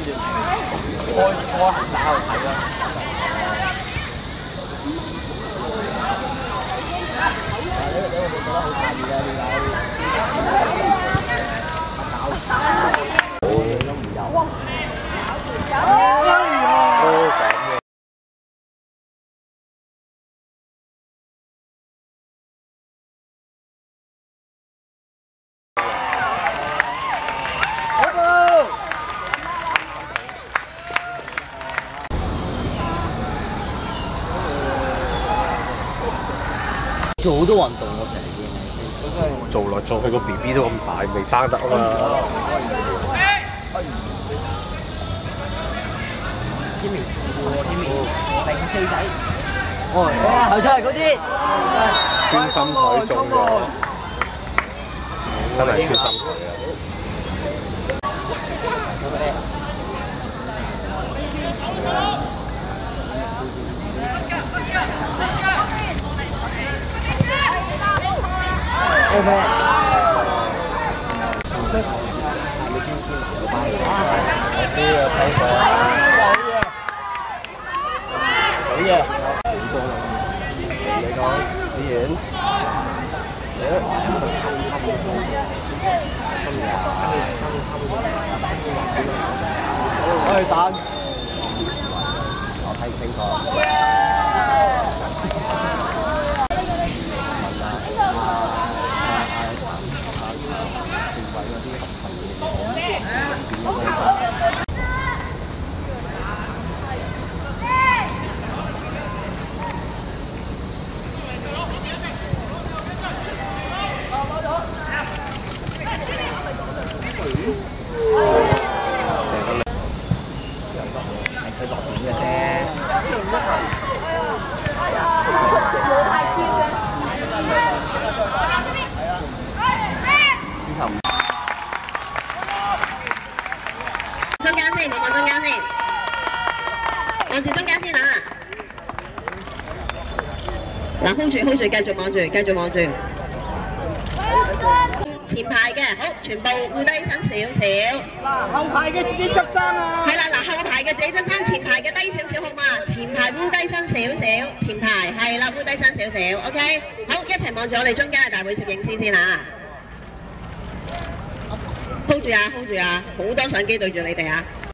開行打去睇啦。呢個俾我哋覺得好大意啊！點解？我都唔有。做好多運動喎，成日見做來做去個 BB 都咁大，未生得啊嘛。 天明04仔，哦，頭出嚟嗰啲， 穿心腿中咗，真係穿心腿啊！ O K。我知啊，睇過。好嘢。好多啦。你講醫院。我去打。我睇清楚。佢落點嘅啫。 中間先，望中間先，望住中間先啊！嗱，hold住，繼續望住。前排嘅好，全部護低身少少。 嗱，後排嘅自己執衫啊！ 係啦，嗱，後排嘅自己執衫，前排嘅低少少好嘛？前排護低身少少，前排係啦，護低身少少 ，OK。好，一齊望住我哋中間嘅大會攝影師先啊！hold 住啊，好多相機對住你哋啊！